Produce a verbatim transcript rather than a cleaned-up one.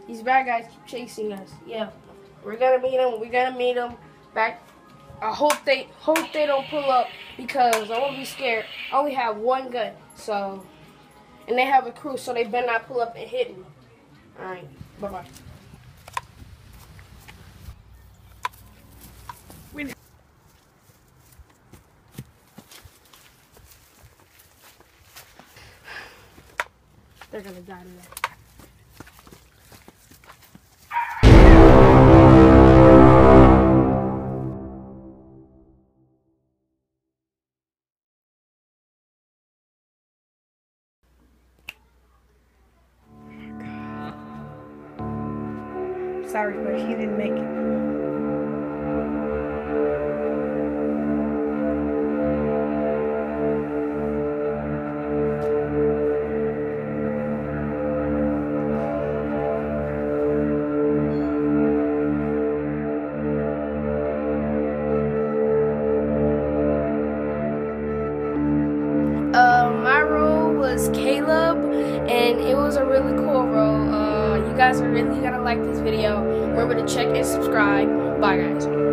These bad guys keep chasing us. Yeah, we're gonna meet them. We're gonna meet them back. I hope they hope they don't pull up because I won't be scared. I only have one gun, so and they have a crew, so they better not pull up and hit me. All right, bye bye. They're gonna die today. Sorry, but he didn't make it. Uh, my role was Caleb, and it was a really cool role. Uh, you guys are really gonna like this video. Remember to check and subscribe. Bye, guys.